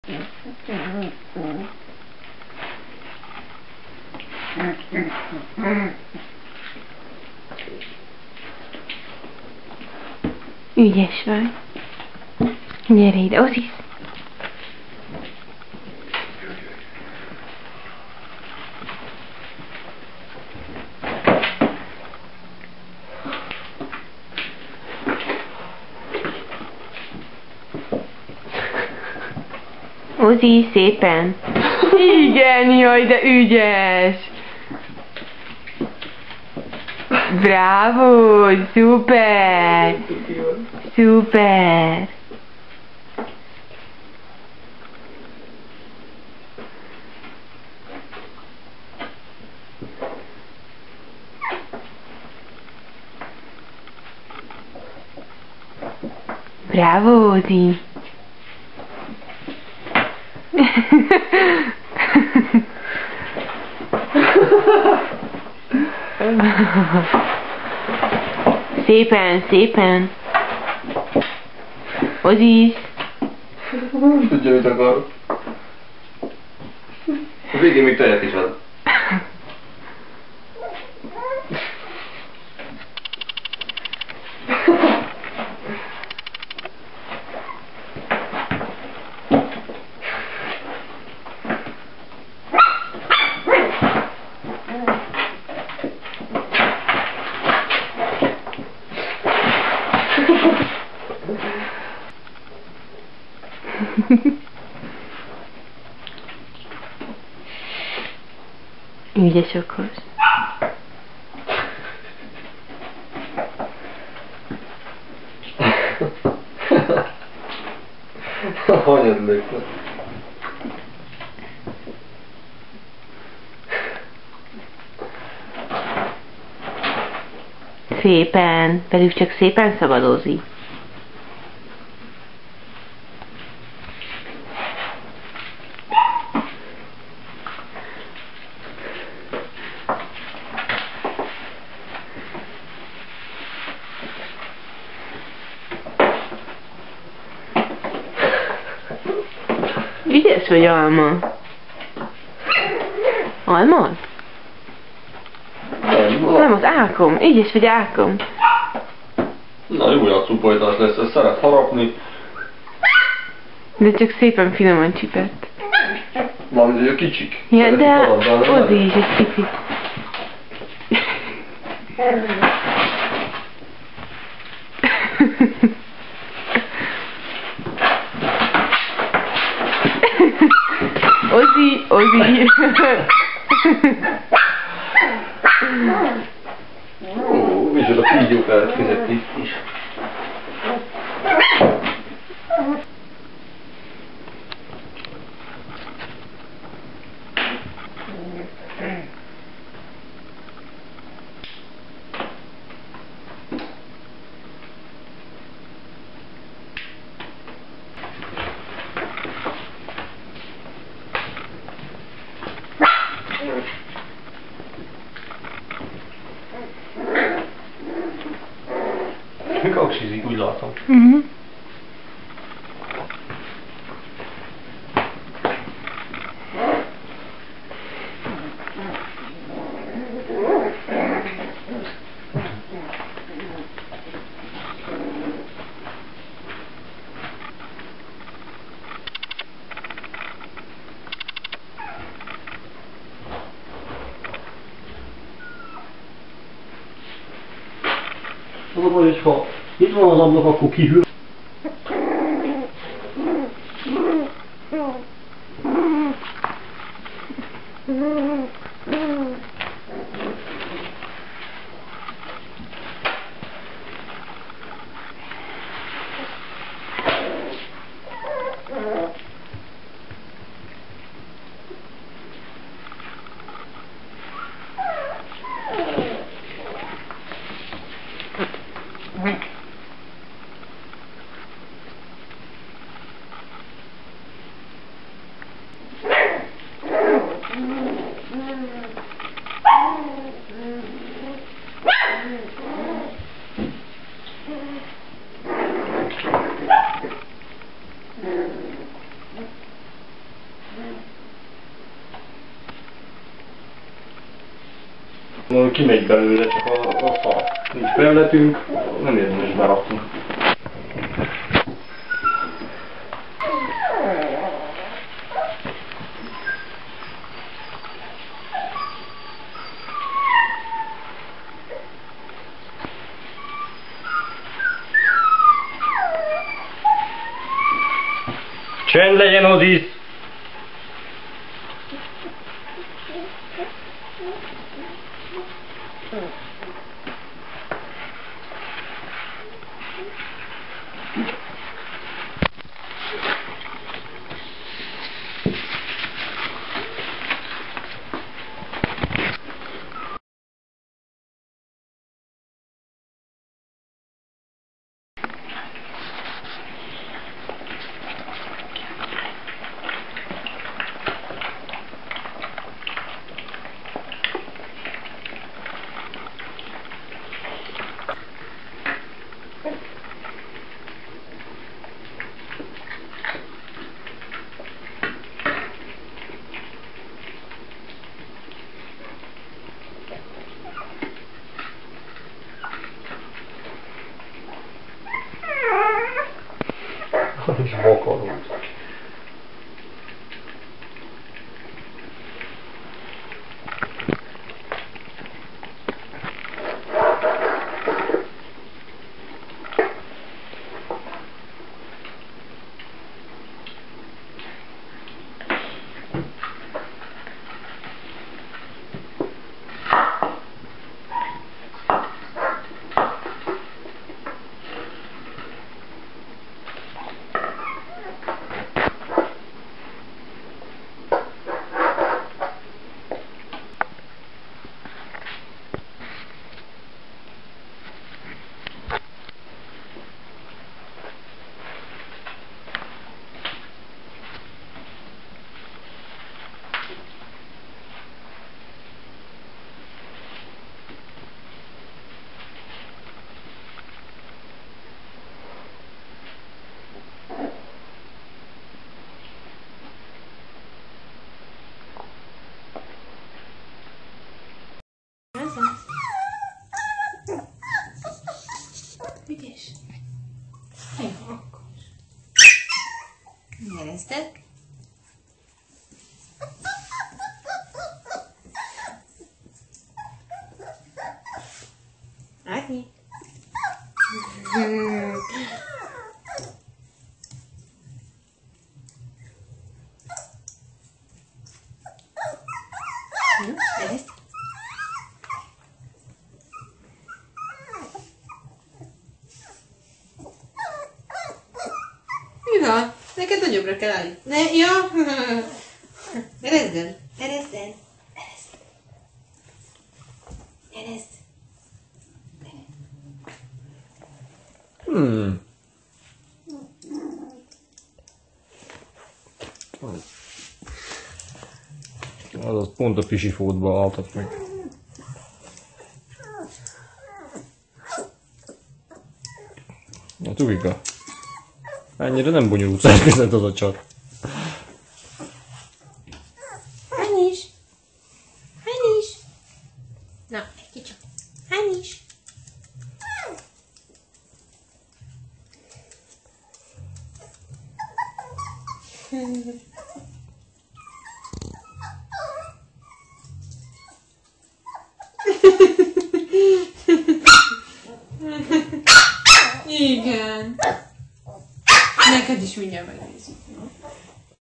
Ügyes vagy. Gyere ide, Ozis. Ozi, szépen. Igen, jaj, de ügyes. Bravo, szuper. Szuper. Bravo, Ozi. Szépen, szépen. Ozis. Nem tudja, mit akar. A végén még tejet is ad. Ügyes okos. Hanyad lőtt. Szépen, pedig csak szépen szabadozik. Ügyes vagy, Alma? Alma? Nem, az Ákom. Ügyes vagy, Ákom. Na, jó játszópajtás lesz, ez szeret harapni. De csak szépen finoman csipett. Mármint, hogy a kicsik. Ja, de Ozi is egy picit. Ozi, Ozi. Ó, micsoda kígyó keletkezett itt is. Még aksizik, úgy látom. Az a baj, hogy ha itt van az ablak, akkor kihűl. Kimegy belőle, csak a szar. Nincs felletünk, nem érdemes berakni. Csend legyen, Ozis! És vakarult. Ügyes. Jó, akkor. Érezted? Átnyi. Érezd? Mi van? Neked nagyobbra kell állni. Ne, jó? Erezd el. Erezd el. Erezd. Erezd. Az pont a pisifótba álltat meg. Na Tuvika, ennyire nem bonyolult szerkezet az a csat. Hány is? Hány is? Na, egy kicsit. Hány is? Igen. Neked is mindjárt megnézzük.